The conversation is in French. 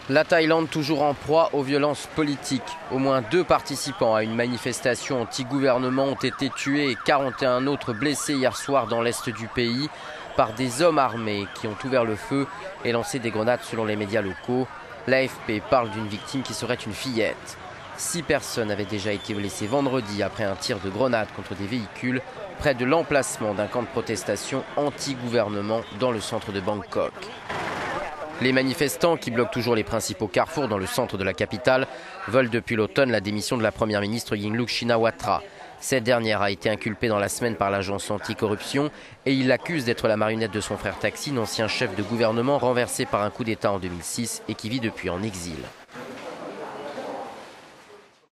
La Thaïlande toujours en proie aux violences politiques. Au moins 2 participants à une manifestation anti-gouvernement ont été tués et 41 autres blessés hier soir dans l'est du pays par des hommes armés qui ont ouvert le feu et lancé des grenades selon les médias locaux. L'AFP parle d'une victime qui serait une fillette. 6 personnes avaient déjà été blessées vendredi après un tir de grenade contre des véhicules près de l'emplacement d'un camp de protestation anti-gouvernement dans le centre de Bangkok. Les manifestants, qui bloquent toujours les principaux carrefours dans le centre de la capitale, veulent depuis l'automne la démission de la première ministre Yingluck Shinawatra. Cette dernière a été inculpée dans la semaine par l'agence anticorruption et il l'accuse d'être la marionnette de son frère Thaksin, ancien chef de gouvernement renversé par un coup d'État en 2006 et qui vit depuis en exil.